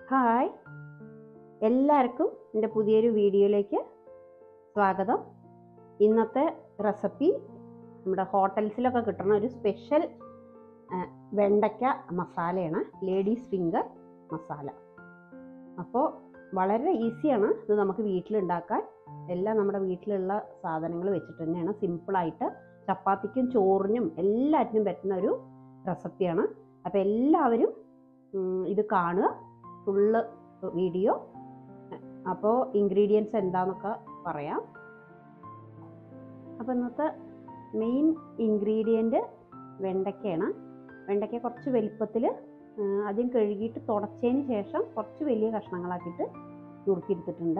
Hi, എല്ലാവർക്കും എൻ്റെ പുതിയൊരു വീഡിയോയിലേക്ക് സ്വാഗതം. ഇന്നത്തെ റെസിപ്പി നമ്മുടെ ഹോട്ടൽസിലൊക്കെ കിട്ടുന്ന ഒരു സ്പെഷ്യൽ വെണ്ടയ്ക്ക മസാലയാണ്, ലേഡീസ് ഫിംഗർ മസാല. അപ്പോൾ വളരെ ഈസിയാണ് ഇത് നമുക്ക് വീട്ടിലുണ്ടാക്കാൻ. എല്ലാം നമ്മുടെ വീട്ടിലുള്ള സാധനങ്ങൾ വെച്ചിട്ട് തന്നെയാണ് സിമ്പിളായിട്ട് ചപ്പാത്തിക്കും ചോറിനും എല്ലാറ്റിനും പറ്റുന്ന ഒരു റെസിപ്പിയാണ്. അപ്പോൾ എല്ലാവരും ഇത് കാണുക, ഫുള്ള് വീഡിയോ. അപ്പോൾ ഇൻഗ്രീഡിയൻസ് എന്താണെന്നൊക്കെ പറയാം. അപ്പോൾ ഇന്നത്തെ മെയിൻ ഇൻഗ്രീഡിയൻറ്റ് വെണ്ടയ്ക്കയാണ്. വെണ്ടയ്ക്ക കുറച്ച് വലിപ്പത്തിൽ ആദ്യം കഴുകിയിട്ട് തുടച്ചതിന് ശേഷം കുറച്ച് വലിയ കഷ്ണങ്ങളാക്കിയിട്ട് നുറുക്കിയെടുത്തിട്ടുണ്ട്.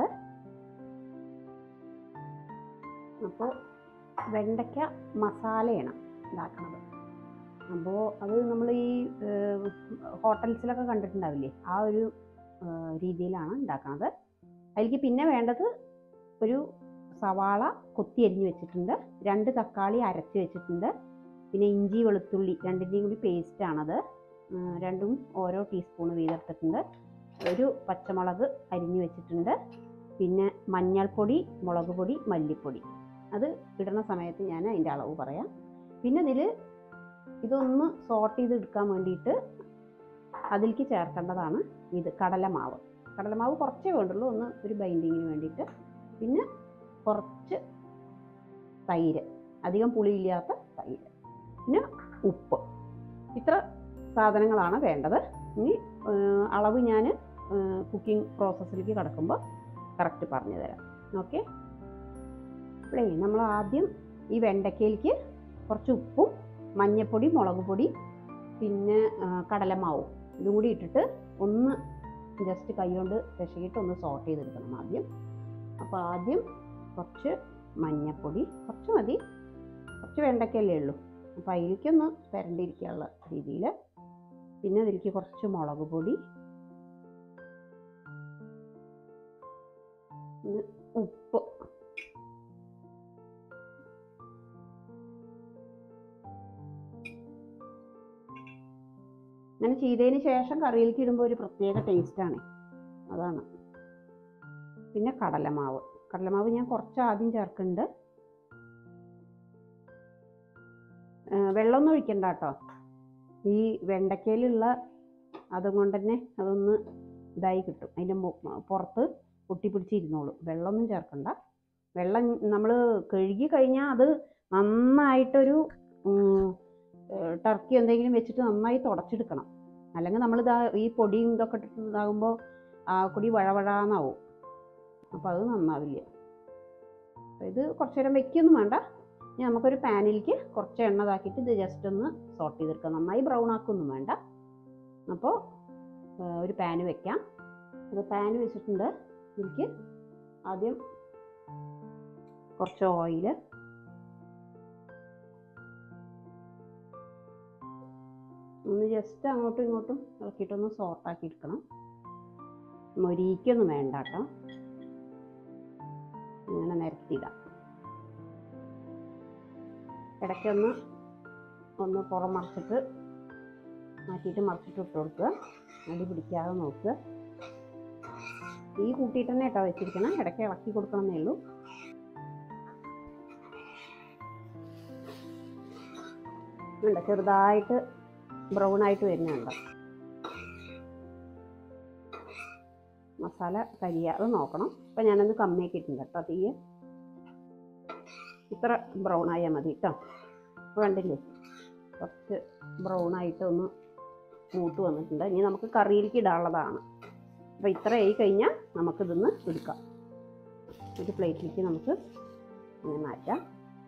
അപ്പോൾ വെണ്ടയ്ക്ക മസാലയാണ് ഉണ്ടാക്കുന്നത്. അപ്പോൾ അത് നമ്മൾ ഈ ഹോട്ടൽസിലൊക്കെ കണ്ടിട്ടുണ്ടാവില്ലേ, ആ ഒരു രീതിയിലാണ് ഉണ്ടാക്കുന്നത്. അതിലേക്ക് പിന്നെ വേണ്ടത് ഒരു സവാള കൊത്തി അരിഞ്ഞ് വെച്ചിട്ടുണ്ട്, 2 തക്കാളി അരച്ച് വെച്ചിട്ടുണ്ട്, പിന്നെ ഇഞ്ചി വെളുത്തുള്ളി രണ്ടിൻ്റെയും കൂടി പേസ്റ്റാണത്, രണ്ടും ഓരോ ടീസ്പൂൺ വീതെടുത്തിട്ടുണ്ട്, ഒരു പച്ചമുളക് അരിഞ്ഞ് വെച്ചിട്ടുണ്ട്, പിന്നെ മഞ്ഞൾപ്പൊടി, മുളക് പൊടി, മല്ലിപ്പൊടി. അത് ഇടുന്ന സമയത്ത് ഞാൻ അതിൻ്റെ അളവ് പറയാം. പിന്നെ ഇതൊന്ന് സോട്ട് ചെയ്തെടുക്കാൻ വേണ്ടിയിട്ട് അതിലേക്ക് ചേർക്കേണ്ടതാണ് ഇത് കടലമാവ്. കടലമാവ് കുറച്ചേ വേണ്ടുള്ളൂ, ഒരു ബൈൻഡിങ്ങിന് വേണ്ടിയിട്ട്. പിന്നെ കുറച്ച് തൈര്, അധികം പുളിയില്ലാത്ത തൈര്, പിന്നെ ഉപ്പ്. ഇത്ര സാധനങ്ങളാണ് വേണ്ടത്. ഇനി അളവ് ഞാൻ കുക്കിംഗ് പ്രോസസ്സിലേക്ക് കടക്കുമ്പോൾ കറക്റ്റ് പറഞ്ഞു തരാം. ഓക്കെ. അപ്പോഴേ നമ്മൾ ആദ്യം ഈ വെണ്ടയ്ക്കയിലേക്ക് കുറച്ച് ഉപ്പും മഞ്ഞൾപ്പൊടി, മുളക് പൊടി, പിന്നെ കടലമാവും ഇതും കൂടി ഇട്ടിട്ട് ഒന്ന് ജസ്റ്റ് കൈ കൊണ്ട് രക്ഷയിട്ട് ഒന്ന് സോട്ട് ചെയ്തെടുക്കണം ആദ്യം. അപ്പോൾ ആദ്യം കുറച്ച് മഞ്ഞൾപ്പൊടി, കുറച്ച് മതി, കുറച്ച് വെണ്ടയ്ക്കല്ലേ ഉള്ളൂ, അപ്പോൾ അതിലേക്കൊന്ന് പുരണ്ടിരിക്കാനുള്ള രീതിയിൽ. പിന്നെ അതിലേക്ക് കുറച്ച് മുളക് പൊടി, ഉപ്പ്, അങ്ങനെ ചെയ്തതിന് ശേഷം കറിയിലേക്ക് ഇടുമ്പോൾ ഒരു പ്രത്യേക ടേസ്റ്റാണ്, അതാണ്. പിന്നെ കടലമാവ് ഞാൻ കുറച്ച് ആദ്യം ചേർക്കുന്നുണ്ട്. വെള്ളമൊന്നും ഒഴിക്കണ്ട കേട്ടോ, ഈ വെണ്ടയ്ക്കയിലുള്ള അതുകൊണ്ട് തന്നെ അതൊന്ന് ഇതായി കിട്ടും, അതിൻ്റെ പുറത്ത് ഒട്ടിപ്പിടിച്ചിരുന്നോളും. വെള്ളമൊന്നും ചേർക്കണ്ട. വെള്ളം നമ്മൾ കഴുകി കഴിഞ്ഞാൽ അത് നന്നായിട്ടൊരു ടർക്കി എന്തെങ്കിലും വെച്ചിട്ട് നന്നായി തുടച്ചെടുക്കണം. അല്ലെങ്കിൽ നമ്മളിതാ ഈ പൊടിയും ഇതൊക്കെ ഇട്ടിട്ടുണ്ടാകുമ്പോൾ ആ പൊടി വഴവഴാന്നാവും, അപ്പോൾ അത് നന്നാവില്ല. ഇത് കുറച്ച് നേരം വെക്കൊന്നും വേണ്ട. ഇനി നമുക്കൊരു പാനിലേക്ക് കുറച്ച് എണ്ണ ഇതാക്കിയിട്ട് ഇത് ജസ്റ്റ് ഒന്ന് സോട്ട് ചെയ്തെടുക്കാം. നന്നായി ബ്രൗൺ ആക്കൊന്നും വേണ്ട. അപ്പോൾ ഒരു പാന് വെക്കാം. അത് പാന് വെച്ചിട്ടുണ്ട്. ഇതിലേക്ക് ആദ്യം കുറച്ച് ഓയിൽ, ഒന്ന് ജസ്റ്റ് അങ്ങോട്ടും ഇങ്ങോട്ടും ഇളക്കിയിട്ടൊന്ന് സോട്ടാക്കി എടുക്കണം. മൊരിക്കൊന്നും വേണ്ട കേട്ടോ, ഇങ്ങനെ നിരത്തിയിടാം. ഇടയ്ക്കൊന്ന് പുറം മറിച്ചിട്ട് മാറ്റിയിട്ട് മറിച്ചിട്ട് ഇട്ട് കൊടുക്കുക. അടി പിടിക്കാതെ നോക്കുക. ഈ കൂട്ടിയിട്ട് തന്നെ കേട്ടോ വെച്ചിരിക്കണം, ഇടയ്ക്ക് ഇളക്കി കൊടുക്കണമെന്നേ ഉള്ളൂ. ഉണ്ട്, ചെറുതായിട്ട് ബ്രൗൺ ആയിട്ട് വരുന്നുണ്ട്. മസാല കരിയാതെ നോക്കണം. അപ്പം ഞാനൊന്ന് കമ്മിയാക്കിയിട്ടുണ്ട് കേട്ടോ തീയെ. ഇത്ര ബ്രൗൺ ആയാൽ മതി കേട്ടോ. അപ്പോൾ കണ്ടില്ലേ, കുറച്ച് ബ്രൗൺ ആയിട്ട് ഒന്ന് മൂത്ത് വന്നിട്ടുണ്ട്. ഇനി നമുക്ക് കറിയിലേക്ക് ഇടാനുള്ളതാണ്. അപ്പോൾ ഇത്ര ആയി കഴിഞ്ഞാൽ നമുക്കിതൊന്ന് എടുക്കാം. ഒരു പ്ലേറ്റിലേക്ക് നമുക്ക് ഇങ്ങനെ മാറ്റാം.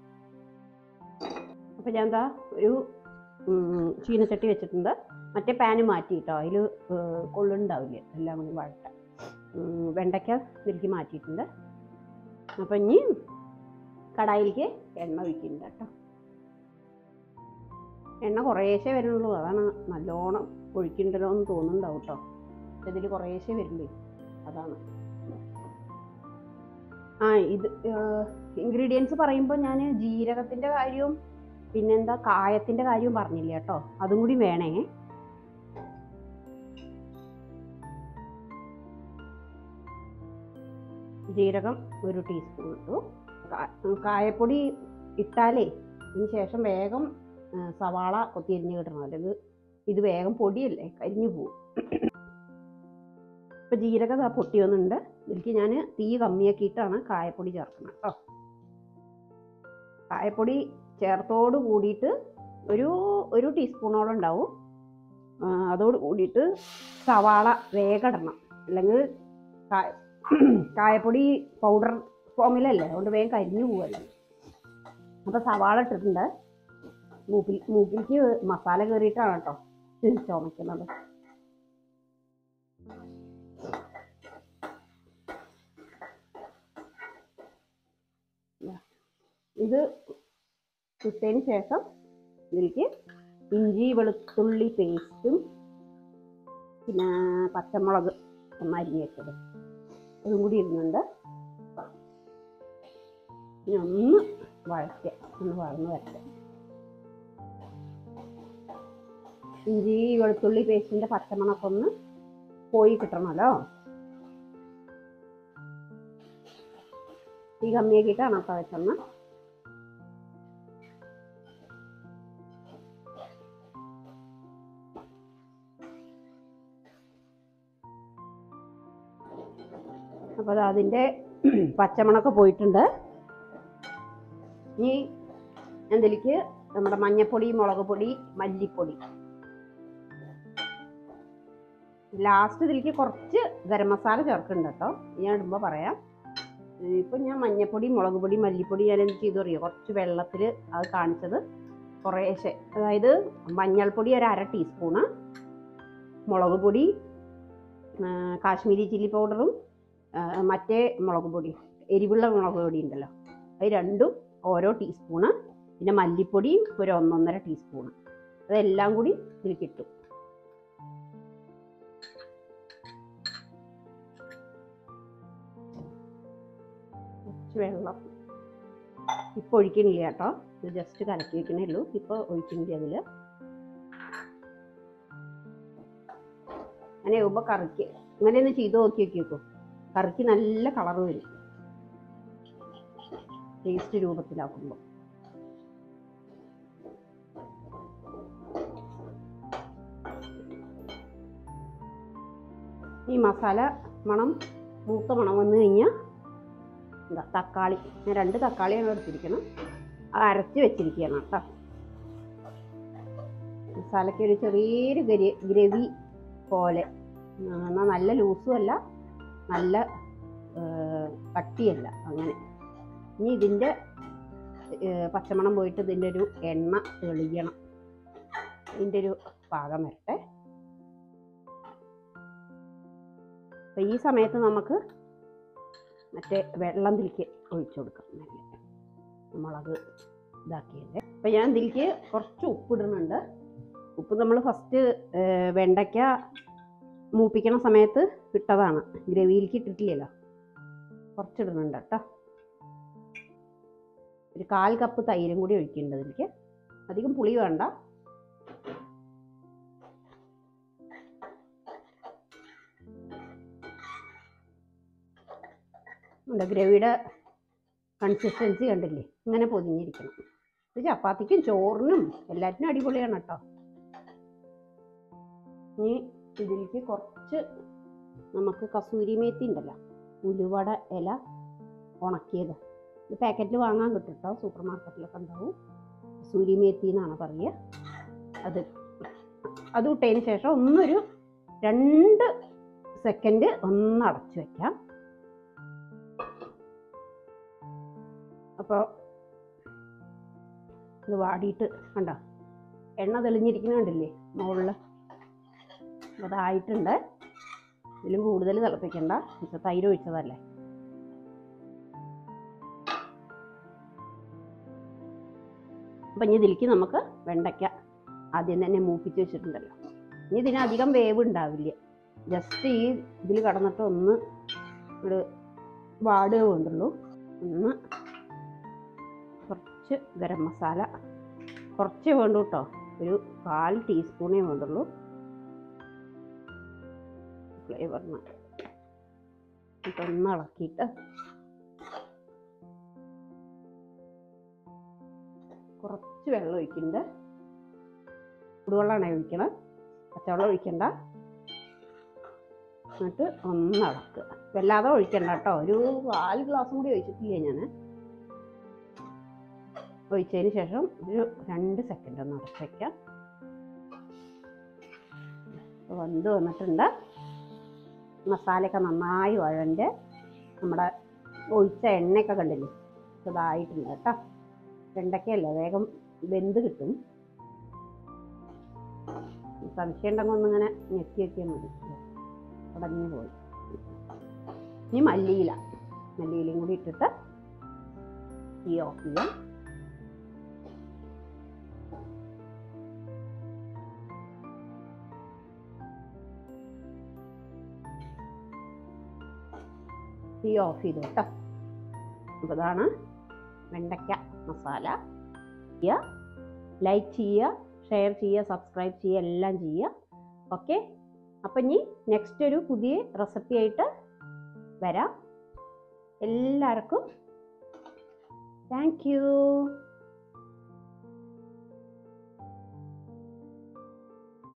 അപ്പോൾ ഞാൻ എന്താ ഒരു ചീനച്ചട്ടി വെച്ചിട്ടുണ്ട്. മറ്റേ പാന് മാറ്റി കേട്ടോ, അതിൽ കൊള്ളുണ്ടാവില്ല, എല്ലാം കൂടി വഴട്ടാം. വെണ്ടയ്ക്ക ഇതിലേക്ക് മാറ്റിയിട്ടുണ്ട്. അപ്പം ഇനി കടായിലേക്ക് എണ്ണ ഒഴിക്കുന്നുണ്ട് കേട്ടോ. എണ്ണ കുറേശ്ശേ വരുന്നുള്ളൂ, അതാണ് നല്ലോണം ഒഴിക്കണ്ടല്ലോ എന്ന് തോന്നുന്നുണ്ടാവും കേട്ടോ. ഇതിൽ കുറേശ്ശേ വരുള്ളൂ, അതാണ്. ഇത് ഇൻഗ്രീഡിയൻസ് പറയുമ്പോൾ ഞാൻ ജീരകത്തിൻ്റെ കാര്യവും പിന്നെന്താ കായത്തിൻ്റെ കാര്യവും പറഞ്ഞില്ല കേട്ടോ, അതും കൂടി വേണേ. ജീരകം 1 ടീസ്പൂൺ ഇട്ടു. കായപ്പൊടി ഇട്ടാലേ ഇതിന് ശേഷം വേഗം സവാള കൊത്തിയരിഞ്ഞ് കിട്ടണം, അല്ലെങ്കിൽ ഇത് വേഗം പൊടിയല്ലേ കരിഞ്ഞു പോവും. ഇപ്പം ജീരകം പൊട്ടി വന്നിട്ടുണ്ട്. ഇതിലേക്ക് ഞാൻ തീ കമ്മിയാക്കിയിട്ടാണ് കായപ്പൊടി ചേർക്കുന്നത് കേട്ടോ. കായപ്പൊടി ചേർത്തോട് കൂടിയിട്ട് ഒരു ടീസ്പൂണോളം ഉണ്ടാവും. അതോട് കൂടിയിട്ട് സവാള വേഗം ഇടണം, അല്ലെങ്കിൽ കായപ്പൊടി പൗഡർ ഫോമിലല്ലേ, അതുകൊണ്ട് വേഗം കരിഞ്ഞു പോവല്ലേ. അപ്പോൾ സവാള ഇട്ടിട്ടുണ്ട്. മൂക്കിലേക്ക് മസാല കയറിയിട്ടാണ് കേട്ടോ ചുമക്കുന്നത്. ഇത് ചുട്ടതിന് ശേഷം ഇതിലേക്ക് ഇഞ്ചി വെളുത്തുള്ളി പേസ്റ്റും പിന്നെ പച്ചമുളക് അരിഞ്ഞ് വെച്ചത് അതും കൂടി ഇടുന്നുണ്ട്. പിന്നെ ഒന്ന് വഴന്ന് വരട്ടെ. ഇഞ്ചി വെളുത്തുള്ളി പേസ്റ്റിൻ്റെ പച്ചമണമൊക്കെ ഒന്ന് പോയി കിട്ടണമല്ലോ. തീ കമ്മിയാക്കിയിട്ടാണ് കേട്ടോ വെച്ചെന്ന്. അപ്പോൾ അതിൻ്റെ പച്ചമണമൊക്കെ പോയിട്ടുണ്ട്. ഇനി ഇതിലേക്ക് നമ്മുടെ മഞ്ഞൾപ്പൊടി, മുളക് പൊടി, മല്ലിപ്പൊടി, ലാസ്റ്റ് ഇതിലേക്ക് കുറച്ച് ഗരം മസാല ചേർക്കുന്നുണ്ട് കേട്ടോ. ഞാൻ ഇടുമ്പോൾ പറയാം. ഇപ്പം ഞാൻ മഞ്ഞൾപ്പൊടി, മുളക് പൊടി, മല്ലിപ്പൊടി ഞാൻ എന്ത് ചെയ്തു അറിയോ, കുറച്ച് വെള്ളത്തിൽ അത് കാണിച്ചത് കുറേശ്ശെ. അതായത് മഞ്ഞൾപ്പൊടി 1/2 ടീസ്പൂണ്, മുളക് പൊടി കാശ്മീരി ചില്ലി പൗഡറും മറ്റേ മുളക് പൊടി എരിവുള്ള മുളക് പൊടി ഉണ്ടല്ലോ, അത് രണ്ടും ഓരോ ടീസ്പൂണ്, പിന്നെ മല്ലിപ്പൊടിയും 1-1.5 ടീസ്പൂണ്. അതെല്ലാം കൂടി ഇതിൽ കിട്ടും. കുറച്ച് വെള്ളം ഇപ്പോൾ ഒഴിക്കണില്ല കേട്ടോ, ഇത് ജസ്റ്റ് കലക്കി വയ്ക്കണേ ഉള്ളൂ. ഇപ്പോൾ ഒഴിക്കണില്ല അതിൽ. അങ്ങനെ ആകുമ്പോൾ കറിക്ക് ഇങ്ങനെയൊന്ന് ചെയ്ത് നോക്കി വെക്കും, കറിക്ക് നല്ല കളർ വരും പേസ്റ്റ് രൂപത്തിലാക്കുമ്പോൾ. ഈ മസാല മൂത്ത മണം വന്നു കഴിഞ്ഞാൽ തക്കാളി, ഞാൻ 2 തക്കാളിയാണ് എടുത്തിരിക്കണം, അത് അരച്ച് വെച്ചിരിക്കുകയാണ് കേട്ടോ. മസാലയ്ക്ക് ഒരു ചെറിയൊരു ഗ്രവി പോലെ, എന്നാൽ നല്ല ലൂസും അല്ല നല്ല കട്ടിയല്ല, അങ്ങനെ. ഇനി ഇതിൻ്റെ പച്ചമണം പോയിട്ട് ഇതിൻ്റെ ഒരു എണ്ണ തെളിയണം, ഇതിൻ്റെ ഒരു പാകം വരട്ടെ. അപ്പം ഈ സമയത്ത് നമുക്ക് മറ്റേ വെള്ളം ഇതിലേക്ക് ഒഴിച്ചു കൊടുക്കാം. നല്ല മുളക് ഇതാക്കിയല്ലേ. അപ്പം ഞാൻ ഇതിലേക്ക് കുറച്ച് ഉപ്പിടുന്നുണ്ട്. ഉപ്പ് നമ്മൾ ഫസ്റ്റ് വെണ്ടയ്ക്ക മൂപ്പിക്കണ സമയത്ത് ഇട്ടതാണ്, ഗ്രവിയിലേക്ക് ഇട്ടിട്ടില്ലല്ലോ. കുറച്ചിടുന്നുണ്ട് കേട്ടോ. ഒരു 1/4 കപ്പ് തൈരും കൂടി ഒഴിക്കുന്നുണ്ട് ഇതിലേക്ക്. അധികം പുളി വേണ്ട. ഗ്രവിയുടെ കൺസിസ്റ്റൻസി കണ്ടില്ലേ, ഇങ്ങനെ പൊതിഞ്ഞിരിക്കണം. ഇത് ചപ്പാത്തിക്കും ചോറിനും എല്ലാറ്റിനും അടിപൊളിയാണ് കേട്ടോ. ഇനി ഇതിലേക്ക് കുറച്ച് നമുക്ക് കസൂരി മേത്തി ഉണ്ടല്ലോ, ഉലുവട ഇല ഉണക്കിയത്, ഇത് പാക്കറ്റിൽ വാങ്ങാൻ കിട്ടും കേട്ടോ, സൂപ്പർ മാർക്കറ്റിലൊക്കെ ഉണ്ടാവും. കസൂരി മേത്തി എന്നാണ് പറയുക. അത് ഇട്ടതിന് ശേഷം ഒന്നൊരു 2 സെക്കൻഡ് ഒന്ന് അടച്ചു വയ്ക്കാം. അപ്പോൾ ഇത് വാടിയിട്ട് കണ്ടോ, എണ്ണ തെളിഞ്ഞിരിക്കുന്നുണ്ടല്ലേ മുകളിൽ. അതായിട്ടുണ്ട്. ഇതിലും കൂടുതൽ തിളപ്പിക്കണ്ട, തൈര് ഒഴിച്ചതല്ലേ. അപ്പം ഇനി ഇതിലേക്ക് നമുക്ക് വെണ്ടയ്ക്ക ആദ്യം തന്നെ മൂപ്പിച്ച് വെച്ചിട്ടുണ്ടല്ലോ. ഇനി ഇതിനധികം വേവ് ഉണ്ടാവില്ല, ജസ്റ്റ് ഈ ഇതിൽ കടന്നിട്ട് ഒന്ന് ഒരു വാടുക വേണ്ടുള്ളൂ. ഒന്ന് കുറച്ച് ഗരം മസാല കുറച്ചേ വേണ്ടൂ കേട്ടോ, ഒരു 1/4 ടീസ്പൂണേ വേണ്ടുള്ളൂ ഫ്ലേവറിന്. ഇതൊന്ന് ഇളക്കിയിട്ട് കുറച്ച് വെള്ളം ഒഴിക്കുന്നുണ്ട്. ചൂടുവെള്ളമാണ് ഒഴിക്കണം, പച്ചവെള്ളം ഒഴിക്കണ്ട. എന്നിട്ട് ഒന്ന് ഇളക്കുക. വല്ലാതെ ഒഴിക്കണ്ട കേട്ടോ. ഒരു 4 ഗ്ലാസും കൂടി ഒഴിച്ചിട്ടില്ല ഞാൻ. ഒഴിച്ചതിന് ശേഷം ഒരു 2 സെക്കൻഡ് ഒന്ന് അടച്ച് വയ്ക്കാം. വെന്ത് വന്നിട്ടുണ്ട്. മസാലയൊക്കെ നന്നായി വഴണ്ട് നമ്മുടെ ഒഴിച്ച എണ്ണയൊക്കെ കണ്ടില്ലേ, ഇതായിട്ടുണ്ട് കേട്ടോ. വെണ്ടയ്ക്കല്ലേ വേഗം വെന്ത് കിട്ടും. സംശയം ഉണ്ടെങ്കിൽ ഒന്നിങ്ങനെ ഞെക്കി വയ്ക്കിയാൽ മതി. ഉടഞ്ഞു പോയി. ഇനി മല്ലിയിലയും കൂടി ഇട്ടിട്ട് തീ ഓഫ് ചെയ്യാം. തീ ഓഫ് ചെയ്തു കേട്ടോ. അപ്പോൾ ഇതാണ് വെണ്ടയ്ക്ക മസാല. ലൈക്ക് ചെയ്യുക, ഷെയർ ചെയ്യുക, സബ്സ്ക്രൈബ് ചെയ്യുക, എല്ലാം ചെയ്യുക. ഓക്കെ, അപ്പം ഇനി നെക്സ്റ്റ് ഒരു പുതിയ റെസിപ്പി ആയിട്ട് വരാം. എല്ലാവർക്കും താങ്ക് യു.